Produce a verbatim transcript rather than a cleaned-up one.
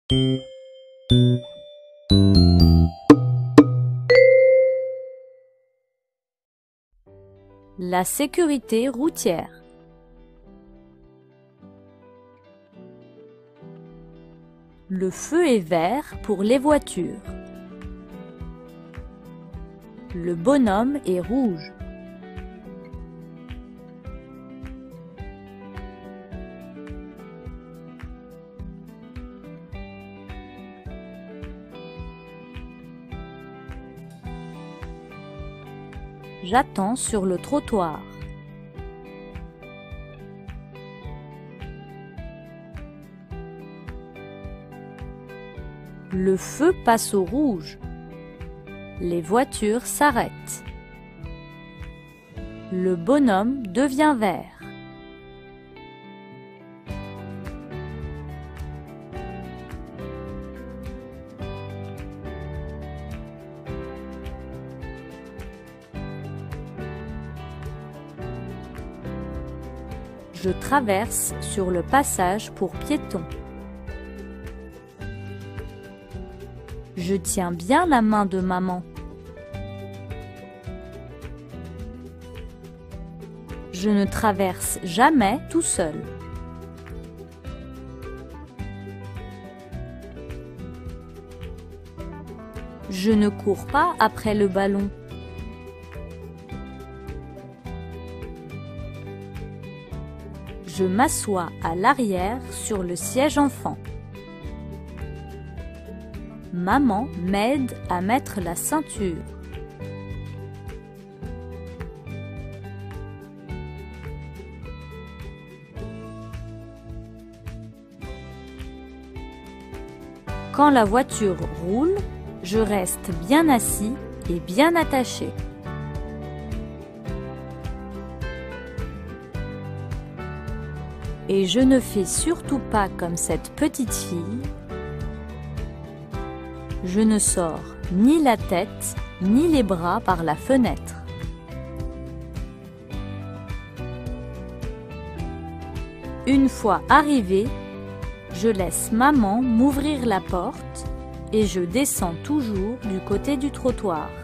La sécurité routière. Le feu est vert pour les voitures. Le bonhomme est rouge. J'attends sur le trottoir. Le feu passe au rouge. Les voitures s'arrêtent. Le bonhomme devient vert. Je traverse sur le passage pour piétons. Je tiens bien la main de maman. Je ne traverse jamais tout seul. Je ne cours pas après le ballon. Je m'assois à l'arrière sur le siège enfant. Maman m'aide à mettre la ceinture. Quand la voiture roule, je reste bien assis et bien attaché. Et je ne fais surtout pas comme cette petite fille. Je ne sors ni la tête ni les bras par la fenêtre. Une fois arrivé, je laisse maman m'ouvrir la porte et je descends toujours du côté du trottoir.